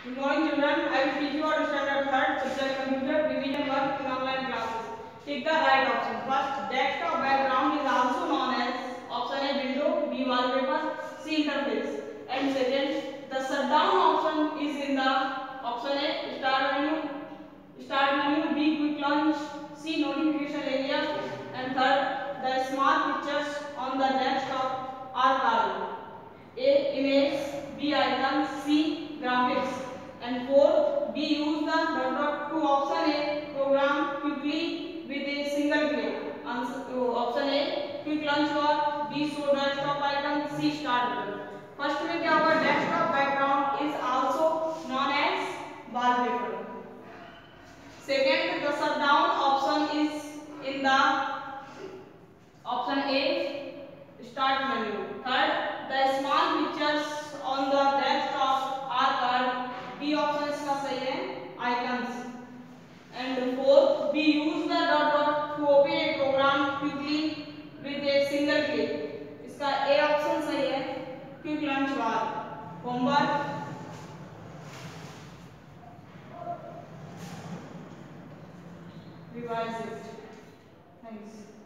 Good morning children, I will teach you how to standard third subject computer division work in online classes. Take the right option. First, desktop background is also known as option A window, B wallpaper, C interface. And second, the shutdown option is in the option A start menu, B quick launch, C notification area. And third, the smart pictures on the desktop are called A image, B icon, C graphics. And fourth, we use the dot to option A program quickly with a single click. Answer option A quick launch bar, B show desktop icon, C start button. First में क्या होगा, desktop background is also known as wallpaper. Second, the shutdown option is in the option A start menu. Third, the small pictures on the desktop are called B option इसका सही है icons. And fourth, we use the dot to open a program quickly with a single click. इसका A option सही है quick launch bar. Homework revise it. Thanks.